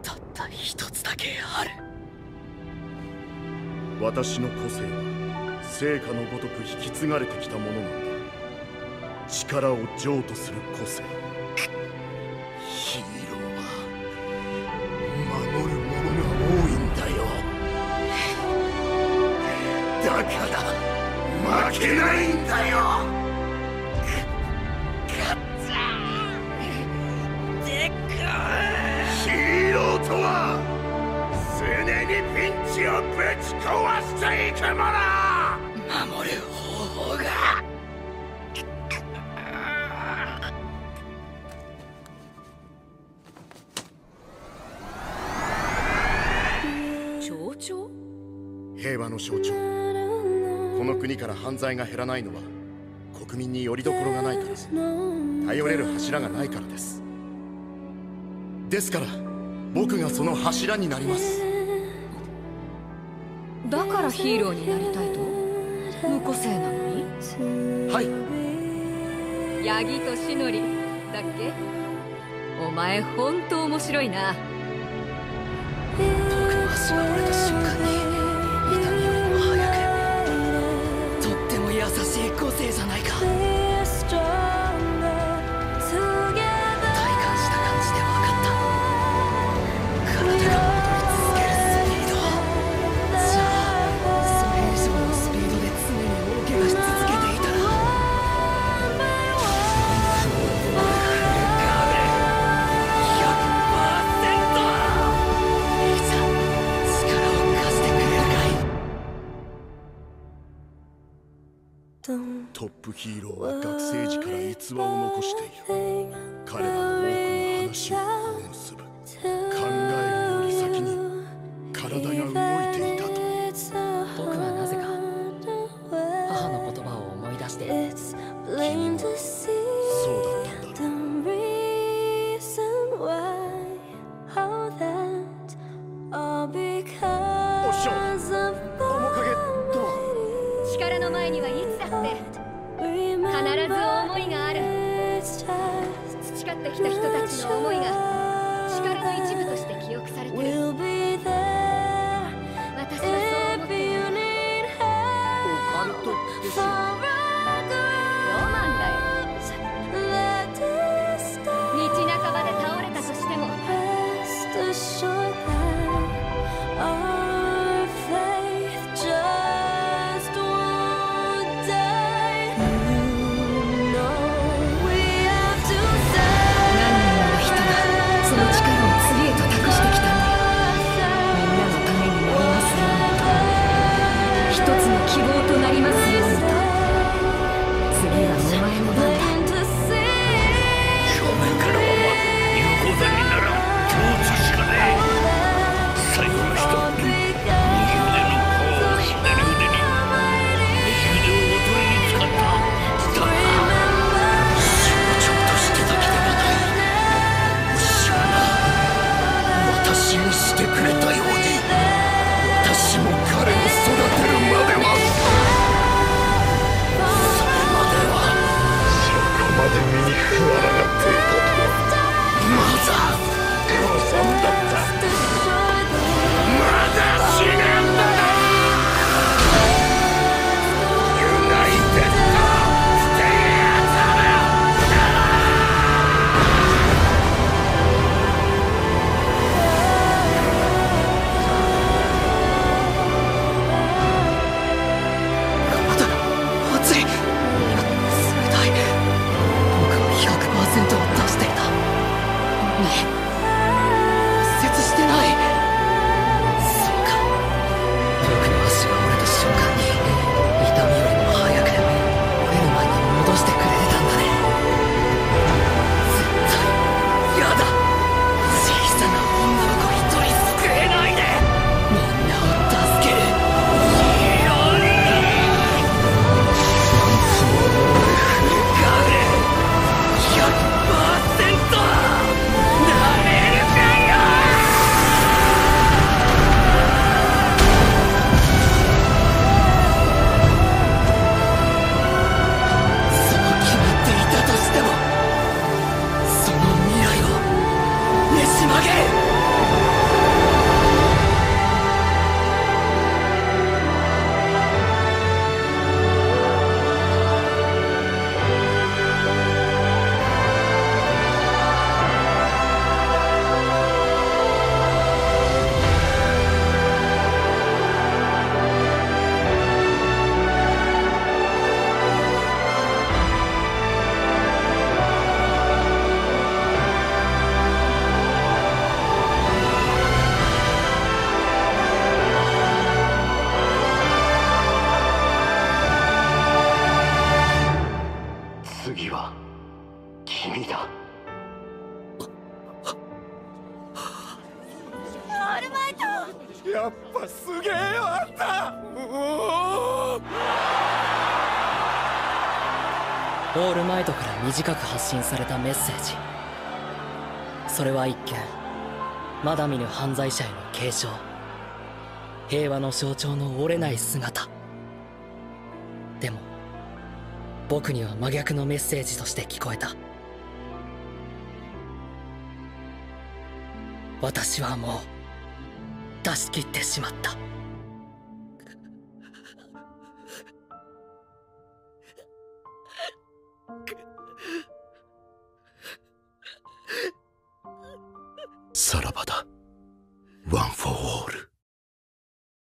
たった一つだけある。 私の個性は聖火のごとく引き継がれてきたものなんだ。力を譲渡する個性。 ヒーローは守るものが多いんだよ。だから負けないんだよ。ヒーローとは常にピンチをぶち壊していくもの。守る方法が。 象徴？ 平和の象徴。この国から犯罪が減らないのは国民に拠り所がないから、頼れる柱がないからです。ですから僕がその柱になります。 だからヒーローになりたいと？無個性なのに？ はい。 ヤギとシノリだっけ？お前本当面白いな。 僕の足が折れた瞬間に痛みよりも早く、とっても優しい個性じゃないか。体感した感じで分かった。体が戻り続けるスピード。じゃあそれ以上のスピードで常に大怪我し続けていたら、 トップヒーローは学生時から逸話を残している。彼らの多くの話を結ぶ。考えるより先に体が動いていたと。 僕はなぜか母の言葉を思い出して、君もそうだったんだろう。おっしゃ、面影とは。 力の前にはいつだって必ず思いがある。培ってきた人たちの思いが力の一部として記憶されてる。私はそう思っている。 オカルトですよ。 ロマンだよ。道半ばで倒れたとしても希望となりますようにと。次はお前の番だ。 正面からは有効山にならん。共通しかねえ。最後の一振り、右腕の方を左腕に、右腕をおとりに使った。だが象徴としてだけではない。牛はな、私をしてくれたように、私も彼を育てるまでは。まで身に食わながっていたとは。まだ誤算だった。まだ死ぬんだな。ユナイテッドステイアトム。 やっぱすげえよあんた。 オールマイトから短く発信されたメッセージ。それは一見まだ見ぬ犯罪者への警鐘、平和の象徴の折れない姿。でも僕には真逆のメッセージとして聞こえた。私はもう出し切ってしまった。 さらばだ、ワン・フォー・オール。